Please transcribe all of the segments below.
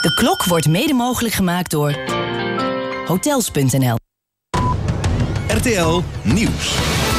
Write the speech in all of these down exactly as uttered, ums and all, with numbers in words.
De klok wordt mede mogelijk gemaakt door Hotels punt n l. R T L Nieuws.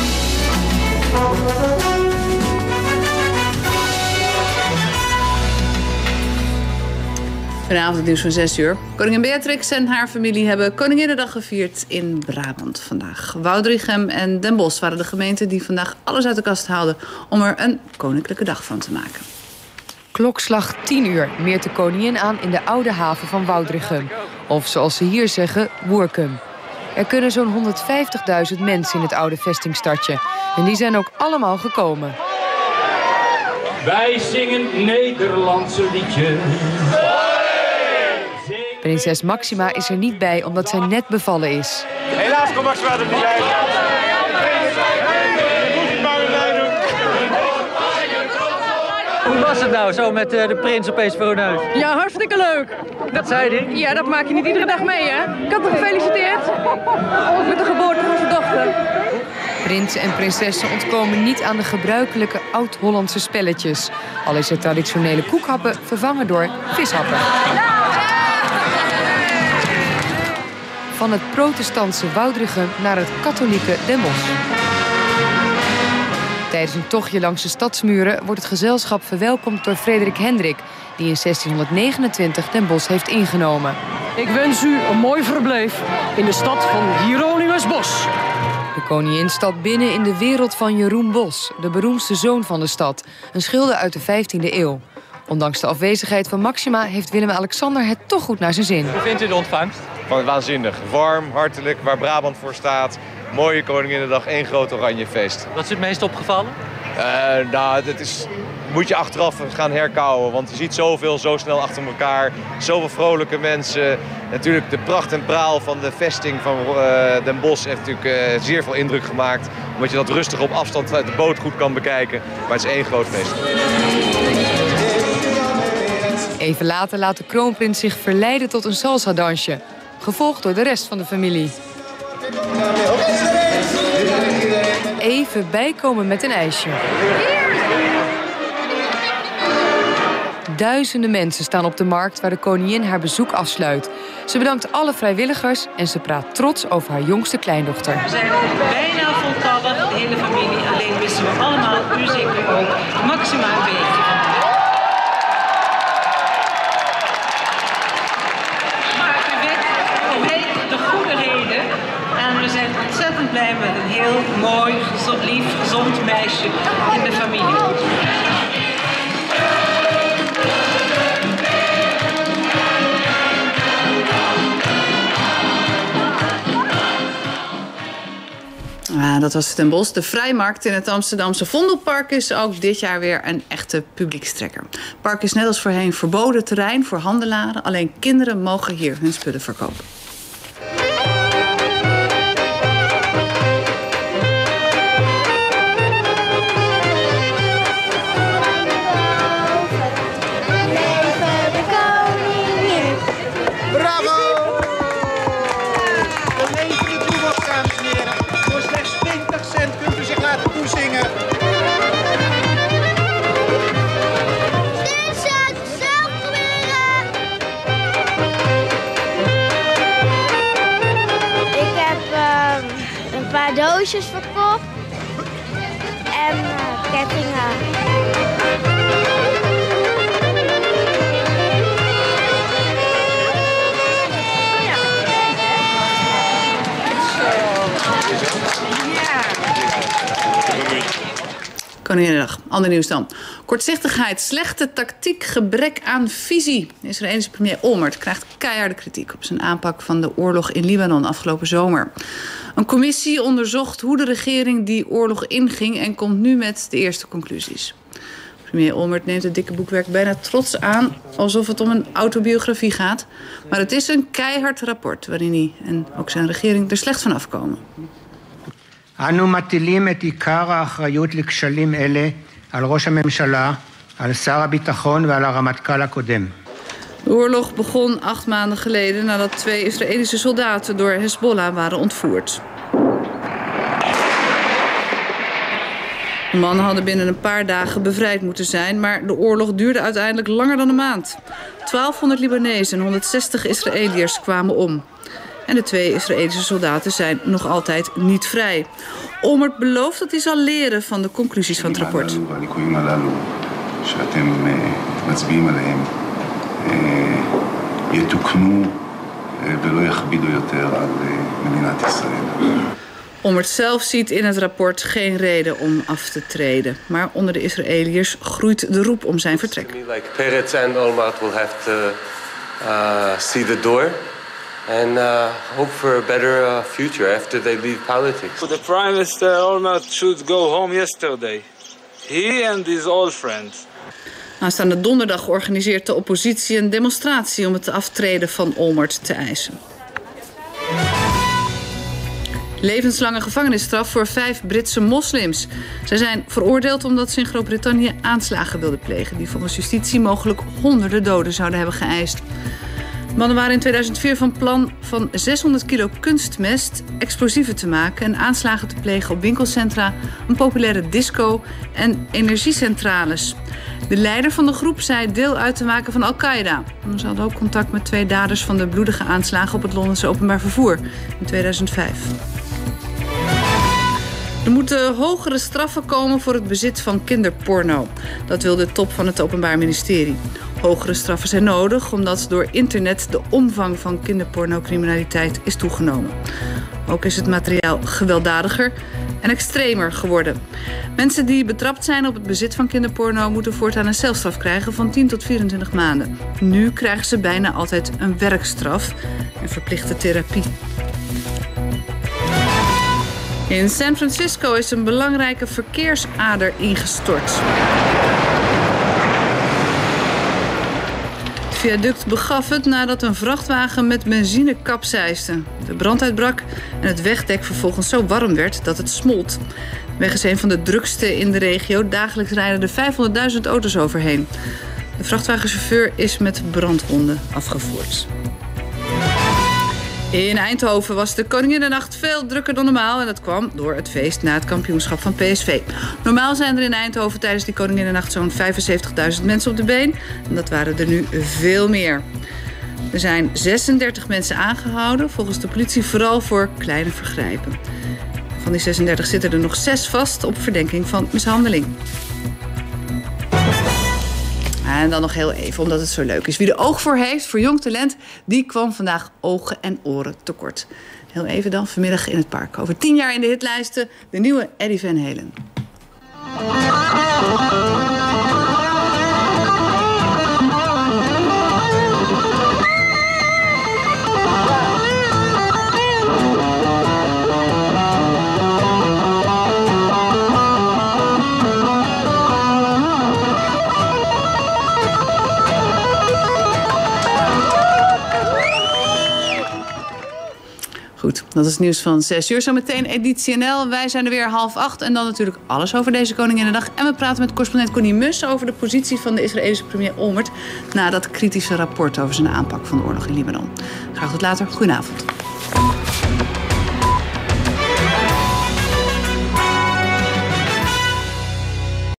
Vanavond het nieuws van zes uur. Koningin Beatrix en haar familie hebben Koninginnedag gevierd in Brabant vandaag. Woudrichem en Den Bosch waren de gemeenten die vandaag alles uit de kast haalden om er een koninklijke dag van te maken. Klokslag tien uur meert de koningin aan in de oude haven van Woudrichem. Of zoals ze hier zeggen, Woerkum. Er kunnen zo'n honderdvijftigduizend mensen in het oude vestingstadje. En die zijn ook allemaal gekomen. Wij zingen Nederlandse liedjes. Prinses Maxima is er niet bij omdat zij net bevallen is. Helaas komt Maxima er niet bij. Hoe was het nou zo met uh, de prins opeens voor hun neus? Ja, hartstikke leuk. Dat zei hij? Ja, dat maak je niet iedere dag mee, hè? Ik had hem gefeliciteerd met de geboorte van zijn dochter. Prinsen en prinsessen ontkomen niet aan de gebruikelijke oud-Hollandse spelletjes. Al is het traditionele koekhappen vervangen door vishappen. Van het protestantse Woudrichem naar het katholieke Den Bosch. Tijdens een tochtje langs de stadsmuren wordt het gezelschap verwelkomd door Frederik Hendrik, die in zestienhonderdnegenentwintig Den Bosch heeft ingenomen. Ik wens u een mooi verblijf in de stad van Hieronymus Bosch. De koningin stapt binnen in de wereld van Jeroen Bosch, de beroemdste zoon van de stad, een schilder uit de vijftiende eeuw. Ondanks de afwezigheid van Maxima heeft Willem-Alexander het toch goed naar zijn zin. Hoe vindt u de ontvangst? Van waanzinnig. Warm, hartelijk, waar Brabant voor staat. Mooie Koninginnedag, één groot oranje feest. Wat is het meest opgevallen? Uh, nou, dat is, moet je achteraf gaan herkauwen, want je ziet zoveel zo snel achter elkaar. Zoveel vrolijke mensen. Natuurlijk de pracht en praal van de vesting van uh, Den Bosch heeft natuurlijk uh, zeer veel indruk gemaakt. Omdat je dat rustig op afstand uit de boot goed kan bekijken. Maar het is één groot feest. Even later laat de kroonprins zich verleiden tot een salsa-dansje, gevolgd door de rest van de familie. Even bijkomen met een ijsje. Duizenden mensen staan op de markt waar de koningin haar bezoek afsluit. Ze bedankt alle vrijwilligers en ze praat trots over haar jongste kleindochter. We zijn bijna voltallig, de hele familie. Alleen missen we allemaal, u zeker ook, Maxima een beetje. We zijn ontzettend blij met een heel mooi, gezond, lief, gezond meisje in de familie. Ah, dat was Den Bosch. De Vrijmarkt in het Amsterdamse Vondelpark is ook dit jaar weer een echte publiekstrekker. Het park is net als voorheen verboden terrein voor handelaren. Alleen kinderen mogen hier hun spullen verkopen. Doosjes verkocht en uh, kettingen. Koninginnedag, ander nieuws dan. Kortzichtigheid, slechte tactiek, gebrek aan visie. De Israëlische premier Olmert krijgt keiharde kritiek op zijn aanpak van de oorlog in Libanon afgelopen zomer. Een commissie onderzocht hoe de regering die oorlog inging en komt nu met de eerste conclusies. Premier Olmert neemt het dikke boekwerk bijna trots aan, alsof het om een autobiografie gaat. Maar het is een keihard rapport waarin hij en ook zijn regering er slecht van afkomen. אנו מטילים את עיקר האחריות לכשלים אלה על ראש הממשלה, על שר הביטחון ועל הרמטכ"ל הקודם. De oorlog begon acht maanden geleden nadat twee Israëlische soldaten door Hezbollah waren ontvoerd. De mannen hadden binnen een paar dagen bevrijd moeten zijn, maar de oorlog duurde uiteindelijk langer dan een maand. twaalfhonderd Libanezen en honderdzestig Israëliërs kwamen om. En de twee Israëlische soldaten zijn nog altijd niet vrij. Olmert belooft dat hij zal leren van de conclusies van het rapport. Olmert zelf ziet in het rapport geen reden om af te treden. Maar onder de Israëliërs groeit de roep om zijn vertrek. Peretz and Olmert will have to uh, see the door and uh, hope for a better uh, future after they leave politics. The Prime Minister Olmert should go home yesterday. He and his old friends. Aanstaande donderdag organiseert de oppositie een demonstratie om het aftreden van Olmert te eisen. Levenslange gevangenisstraf voor vijf Britse moslims. Zij zijn veroordeeld omdat ze in Groot-Brittannië aanslagen wilden plegen die volgens justitie mogelijk honderden doden zouden hebben geëist. De mannen waren in tweeduizend vier van plan van zeshonderd kilo kunstmest explosieven te maken en aanslagen te plegen op winkelcentra, een populaire disco en energiecentrales. De leider van de groep zei deel uit te maken van Al-Qaeda. Ze hadden ook contact met twee daders van de bloedige aanslagen op het Londense openbaar vervoer in tweeduizend vijf. Er moeten hogere straffen komen voor het bezit van kinderporno. Dat wil de top van het Openbaar Ministerie. Hogere straffen zijn nodig omdat door internet de omvang van kinderpornocriminaliteit is toegenomen. Ook is het materiaal gewelddadiger en extremer geworden. Mensen die betrapt zijn op het bezit van kinderporno moeten voortaan een celstraf krijgen van tien tot vierentwintig maanden. Nu krijgen ze bijna altijd een werkstraf en verplichte therapie. In San Francisco is een belangrijke verkeersader ingestort. Het viaduct begaf het nadat een vrachtwagen met benzine kapseisde. De brand uitbrak en het wegdek vervolgens zo warm werd dat het smolt. De weg is een van de drukste in de regio. Dagelijks rijden er vijfhonderdduizend auto's overheen. De vrachtwagenchauffeur is met brandwonden afgevoerd. In Eindhoven was de Koninginnennacht veel drukker dan normaal. En dat kwam door het feest na het kampioenschap van P S V. Normaal zijn er in Eindhoven tijdens die Koninginnennacht zo'n vijfenzeventigduizend mensen op de been. En dat waren er nu veel meer. Er zijn zesendertig mensen aangehouden. Volgens de politie vooral voor kleine vergrijpen. Van die zesendertig zitten er nog zes vast op verdenking van mishandeling. En dan nog heel even, omdat het zo leuk is. Wie er oog voor heeft, voor jong talent, die kwam vandaag ogen en oren tekort. Heel even dan, vanmiddag in het park. Over tien jaar in de hitlijsten, de nieuwe Eddie Van Halen. Goed, dat is het nieuws van zes uur. Zometeen editie N L. Wij zijn er weer half acht. En dan natuurlijk alles over deze Koninginnedag. En we praten met correspondent Connie Mus over de positie van de Israëlische premier Olmert na dat kritische rapport over zijn aanpak van de oorlog in Libanon. Graag tot later. Goedenavond.